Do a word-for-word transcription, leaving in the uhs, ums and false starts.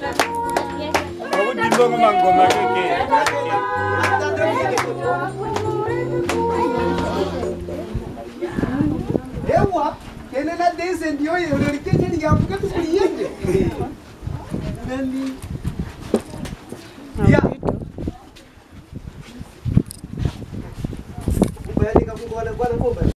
Aku dimbang mangkoma keke. Ewa, kene na dese ndio hiyo ndio kike ni ya mbuka tukuliende. Nani? Ya. Ubaya ni kama kwa kwa kwa